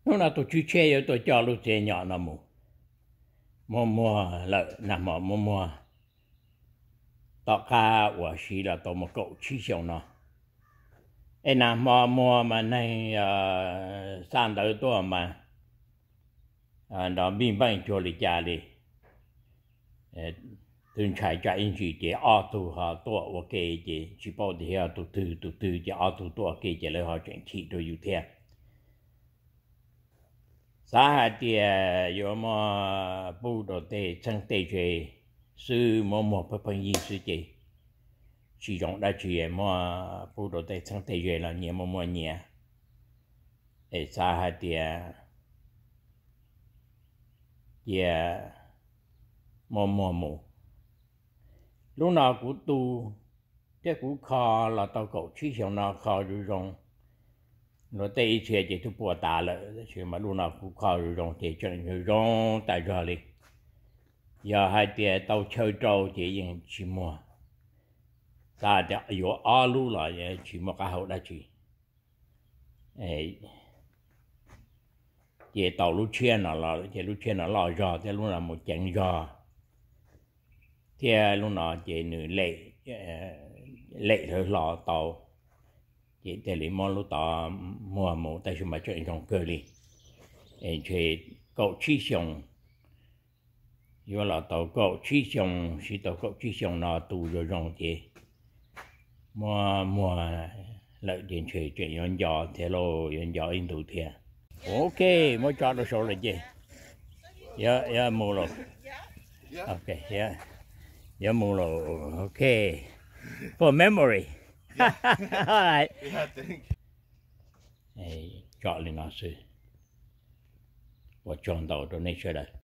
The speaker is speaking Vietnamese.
lúc nào tôi chú chơi rồi tôi cho lúc chơi nhỏ nó mua lợn nằm mua tao cá và xí là tôi một cậu chi xong nó em nằm mua mà này san đầu tôi mà nó bình bình cho đi gia đi từng chạy chạy in chỉ để auto ha tôi ok chỉ bảo thì ha từ chỉ auto tôi ok chỉ là họ chuyển chỉ tôi yêu theo xã thì有么不到的成对着是么不朋友是的，其中那句么不到的成对着了年么年，哎xã的也么，lúc nào cũng tu，这股考了到狗去上那考这种。nó tây chuyện chỉ thu bùa ta là chuyện mà lúc nào cũng khó rồi thì chuyện rồi tại rồi đi giờ hai tiệt tàu chơi trâu chỉ những chỉ mua ta đã có alu là chỉ mua cái hậu đã chỉ chỉ tàu lúc chuyện nó là chỉ lúc chuyện nó lo rồi thì lúc nào một chuyện rồi thì lúc nào chỉ nửa lệ thôi lo tàu chỉ để lấy món lúc đó mua một tại sao mà chuyện trong cơ đi em chơi cậu chi xong giờ là tàu cậu chi xong chỉ tàu cậu chi xong nó tù rồi rong thì mua lợi điện chơi chuyện yon gió thế lo yon gió in tù thiệt ok mới cho nó số là gì giờ mua rồi ok giờ mua rồi ok for memory all right. Chọn lên nó sư và chọn đầu cho nên chơi đây